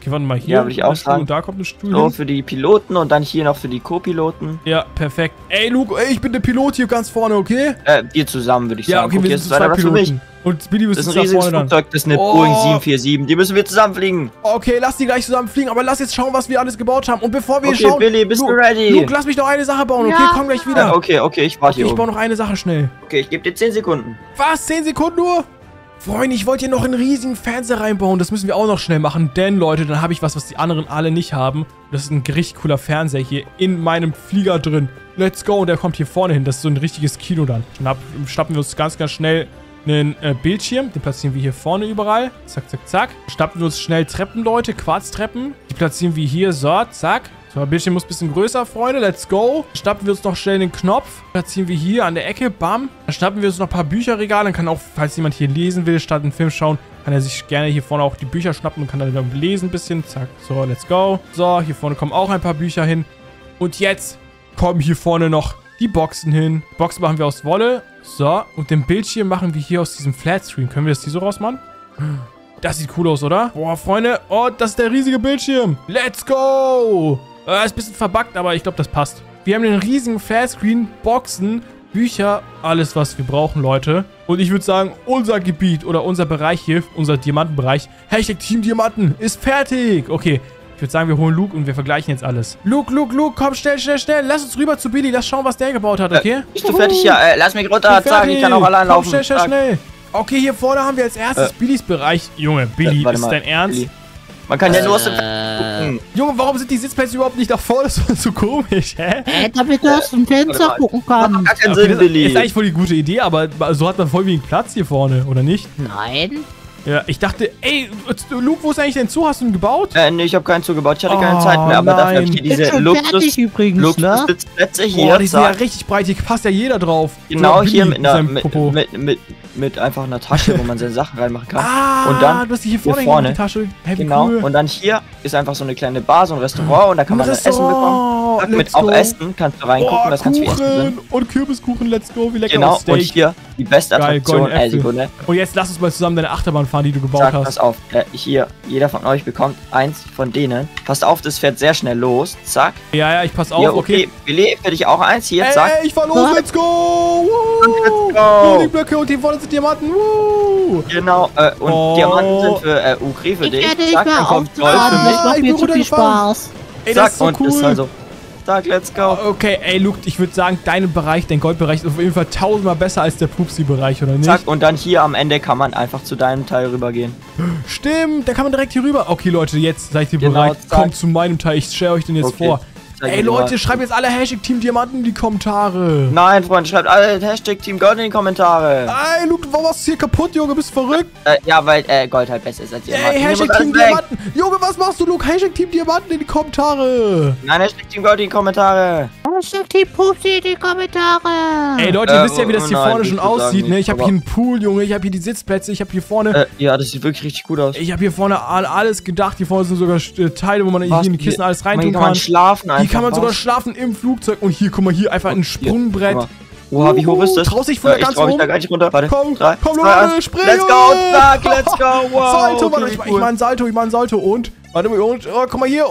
Okay, warte mal, hier Ja, würde ich auch ein Stuhl sagen. und da kommt ein Stuhl So, hin. für die Piloten und dann hier noch für die Co-Piloten. Ja, perfekt. Ey, Luke, ey, ich bin der Pilot hier ganz vorne, okay? Wir zusammen, würde ich Ja, sagen. okay, Guck, wir jetzt sind zu zwei einer für mich. Piloten. Und Billy, Das bist ist du ein da riesiges vorne dann. Flugzeug, das ist eine Oh. Boeing 747. Die müssen wir zusammen fliegen. Okay, lass die gleich zusammen fliegen, aber lass jetzt schauen, was wir alles gebaut haben. Und bevor wir Okay, schauen... Billy, bist du Luke, ready? Luke, lass mich noch eine Sache bauen, okay? Ja. Komm gleich wieder. Okay, ich warte hier Ich baue oben. noch eine Sache schnell. Okay, ich gebe dir 10 Sekunden. Was? 10 Sekunden nur? Freunde, ich wollte hier noch einen riesigen Fernseher reinbauen. Das müssen wir auch noch schnell machen. Denn, Leute, dann habe ich was die anderen alle nicht haben. Das ist ein richtig cooler Fernseher hier in meinem Flieger drin. Let's go. Und der kommt hier vorne hin. Das ist so ein richtiges Kino dann. Schnappen wir uns ganz schnell einen Bildschirm. Den platzieren wir hier vorne überall. Zack, zack, zack. Schnappen wir uns schnell Treppen, Leute. Quarztreppen. Die platzieren wir hier. So, zack. So, der Bildschirm muss ein bisschen größer, Freunde. Let's go. Schnappen wir uns noch schnell den Knopf. Platzieren wir hier an der Ecke. Bam. Dann schnappen wir uns noch ein paar Bücherregale. Dann kann auch, falls jemand hier lesen will, statt einen Film schauen, kann er sich gerne hier vorne auch die Bücher schnappen und kann dann lesen ein bisschen. Zack. So, let's go. So, hier vorne kommen auch ein paar Bücher hin. Und jetzt kommen hier vorne noch die Boxen hin. Die Boxen machen wir aus Wolle. So, und den Bildschirm machen wir hier aus diesem Flatscreen. Können wir das hier so rausmachen? Das sieht cool aus, oder? Boah, Freunde. Oh, das ist der riesige Bildschirm. Let's go. Ist ein bisschen verbuggt, aber ich glaube, das passt. Wir haben den riesigen Flatscreen, Boxen, Bücher, alles, was wir brauchen, Leute. Und ich würde sagen, unser Gebiet oder unser Bereich hier, unser Diamantenbereich, Hashtag Team Diamanten, ist fertig. Okay, ich würde sagen, wir holen Luke und wir vergleichen jetzt alles. Luke, komm, schnell. Lass uns rüber zu Billy. Lass schauen, was der gebaut hat, okay? Bist du fertig? Ja, lass mich runter. Zack, ich kann auch allein laufen. Komm, Zack. schnell. Okay, hier vorne haben wir als erstes Billys Bereich. Junge, Billy, warte ist mal, dein Ernst? Billy. Man kann ja nur aus dem gucken. Junge, warum sind die Sitzplätze überhaupt nicht nach vorne? Das ist so komisch, hä? Damit du aus dem Fenster gucken Macht kannst. gar keinen Okay, Sinn, das Billy. ist eigentlich voll die gute Idee, aber so hat man voll wenig Platz hier vorne, oder nicht? Nein. Ja, ich dachte, ey, Luke, wo ist eigentlich dein Zoo? Hast du ihn gebaut? Nee, ich habe keinen zugebaut. Ich hatte keine Oh, Zeit mehr. Aber dafür habe ich nein. hier Ist diese schon fertig übrigens, ne? Luxussitzplätze hier. Boah, die sind ja zack. richtig breit, hier passt ja jeder drauf. Genau, Sogar hier Billy mit, einer, seinem Popo. mit einfach einer Tasche, wo man seine Sachen reinmachen kann. Ah, und dann du hast die hier hier vorne, vorne. in die Tasche. Hey, wie Genau. cool. Und dann hier ist einfach so eine kleine Bar, so ein Restaurant und da kann man dann Essen bekommen. Zack, mit let's auch go. Essen kannst du reingucken, Boah, da ist ganz viel Essen drin. Kuchen und Kürbiskuchen, let's go, wie lecker Genau, das Steak. und hier die beste Geil, Attraktion. goldene Äpfel. Sekunde. Und jetzt lass uns mal zusammen deine Achterbahn fahren, die du gebaut Zack, hast. pass auf. Hier, jeder von euch bekommt eins von denen. Passt auf, das fährt sehr schnell los. Zack. Ja, ich pass auf, Hier, okay. Billy, für dich auch eins. Hier, zack. Ey, ich fahr los, let's go! Woo! Let's go. Die Blöcke und die vorne sind Diamanten, woo! Genau, und Oh. Diamanten sind für Ukri, für Ich dich. werde nicht Zack, mehr dann kommt Gold aufladen. für Das mich. macht ich mir bin zu viel runtergefahren. Spaß. Ey, das Zack, ist so und cool. ist also. Zack, let's go. Okay, ey, Luke, ich würde sagen, dein Bereich, dein Goldbereich ist auf jeden Fall 1000-mal besser als der Pupsi-Bereich, oder nicht? Zack, und dann hier am Ende kann man einfach zu deinem Teil rübergehen. Stimmt, da kann man direkt hier rüber. Okay, Leute, jetzt seid ihr Genau, bereit. zack. Kommt zu meinem Teil, ich stelle euch den jetzt Okay. vor. Zeig Ey, mir Leute, mal. schreibt jetzt alle Hashtag Team Diamanten in die Kommentare. Nein, Freunde, schreibt alle Hashtag Team Gold in die Kommentare. Ey, Luke, warum machst du hier kaputt, Junge? Bist du verrückt? Ja, weil Gold halt besser ist als Diamanten. Ey, Hier muss Hashtag alles Team weg. Diamanten. Junge, was machst du, Luke? Hashtag Team Diamanten in die Kommentare. Nein, Hashtag Team Gold in die Kommentare. Hashtag die Pupsi in die Kommentare. Ey, Leute, ihr wisst ja, wie das oh hier nein, vorne ich schon würd sagen aussieht, ne? nicht, Ich habe aber- hier einen Pool, Junge. Ich habe hier die Sitzplätze. Ich habe hier vorne... Ja, das sieht wirklich richtig gut aus. Ich habe hier vorne an alles gedacht. Hier vorne sind sogar Teile, wo man hier in die Kisten alles reintun Hier kann man kann. schlafen einfach. Hier kann man sogar was? schlafen im Flugzeug. Und hier, guck mal, hier einfach ein Sprungbrett. Guck mal. Oha, wie hoch ist das? Traust dich von da Ich ganz trau mich oben? da gar nicht runter. Warte, Komm, 3, komm, 2, Leute, 1. spring, Let's go, Junge! zack, let's go. Wow. Salto, okay, warte, wie ich mach einen Salto, und... Warte mal, und, oh, guck mal hier.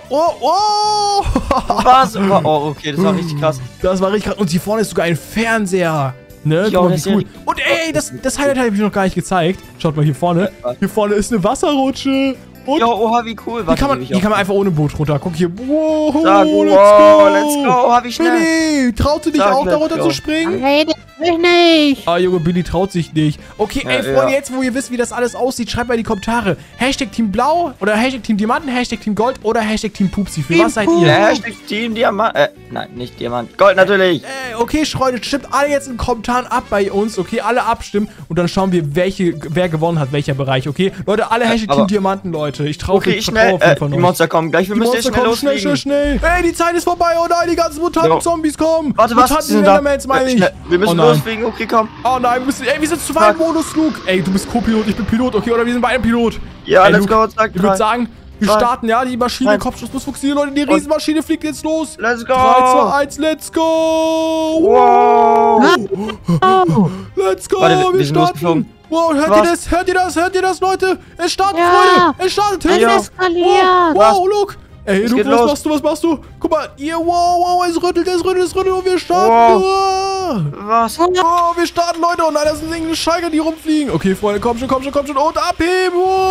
Oh. Was? Oh, okay, das war richtig krass. Das war richtig krass. Und hier vorne ist sogar ein Fernseher. Ne? Jo, Guck mal, das ist wie ja cool. Und ey, das Highlight habe ich noch gar nicht gezeigt. Schaut mal hier vorne. Hier vorne ist eine Wasserrutsche. Und Jo, oha, wie cool. die kann man einfach ohne Boot runter. Guck hier. Wow, Sag, wow, let's go. Oha, wie schnell. Billy, traust du dich Sag, auch, da let's runter go. zu springen? Nein, das will ich nicht. Ah, Junge, Billy traut sich nicht. Okay, Ja, ey, Freunde, ja. jetzt, wo ihr wisst, wie das alles aussieht, schreibt mal in die Kommentare. Hashtag Team Blau oder Hashtag Team Diamanten, Hashtag Team Gold oder Hashtag Team Pupsi. Für Team was seid Pup. ihr? Der Hashtag Team Diamant. Nein, nicht Diamant. Gold natürlich. Okay, Freunde, stimmt alle jetzt in den Kommentaren ab bei uns, okay? Alle abstimmen und dann schauen wir, wer gewonnen hat, welcher Bereich, okay? Leute, alle Hashtag aber- Team Diamanten, Leute. Ich traue Okay, mich schnell. auf jeden Fall Die noch. Monster kommen gleich. Wir Die müssen Monster jetzt schnell kommen, losfliegen. schnell. Ey, die Zeit ist vorbei, oh nein, die ganzen mutanten Jo. Zombies kommen. Warte, was? Mutanten Sie sind da. Endermans, meine ich. Schnell. Wir müssen Oh nein. losfliegen. Okay, komm. Oh nein, wir sind zwei im Modus, Luke. Ey, du bist Co-Pilot, ich bin Pilot, okay? Oder wir sind beide Pilot. Ja, Ey, let's Luke, go. Zack, Ich würde 3. sagen, wir Nein. starten, ja? Die Maschine, Nein. Kopfschuss muss funktionieren, Leute. Die Riesenmaschine fliegt jetzt los. Let's go. 3, 2, 1, let's go. Wow. Let's go, Warte, wir wir sind starten. losgeflogen. Wow, hört ihr das? Hört ihr das? Hört ihr das, Leute? Es startet, Ja. Freunde. Es startet. Es Ja. eskaliert. Wow, Luke. Ey, Es Luke, geht was los. machst du? Was machst du? Guck mal. Hier, wow, es rüttelt und wir starten. Was? Oh, wir starten, Leute. Und da sind irgendwelche Schalker, die rumfliegen. Okay, Freunde, komm schon. Und abheben.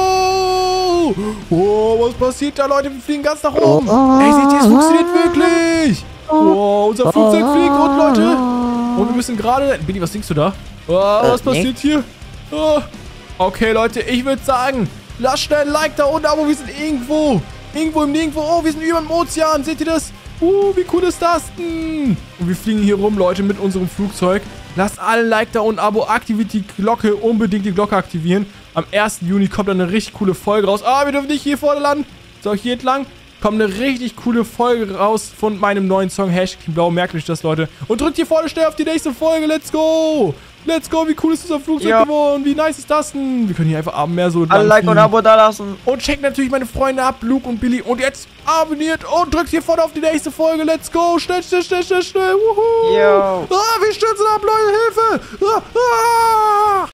Wow, was passiert da, Leute? Wir fliegen ganz nach oben. Ey, seht ihr, es funktioniert wirklich. Wow, unser Flugzeug fliegt und, Leute. Und wir müssen gerade... Billy, was denkst du da? Oh, was passiert hier? Oh. Okay, Leute, ich würde sagen, lasst schnell ein Like da unten, aber wir sind irgendwo im Nirgendwo. Oh, wir sind über dem Ozean. Seht ihr das? Wie cool ist das denn? Und wir fliegen hier rum, Leute, mit unserem Flugzeug. Lasst alle ein Like da unten, Abo, aktiviert die Glocke, unbedingt die Glocke aktivieren. Am 1. Juni kommt dann eine richtig coole Folge raus. Wir dürfen nicht hier vorne landen. So, hier entlang kommt eine richtig coole Folge raus von meinem neuen Song. #Blau, merkt euch das, Leute. Und drückt hier vorne schnell auf die nächste Folge. Let's go! Let's go, wie cool ist unser Flugzeug geworden? Wie nice ist das denn? Wir können hier einfach am Meer so Alle Like und Abo da lassen. und checkt natürlich meine Freunde ab, Luke und Billy. Und jetzt abonniert und drückt hier vorne auf die nächste Folge. Let's go. Schnell. Wuhu. Yo. Wir stürzen ab, Leute. Hilfe.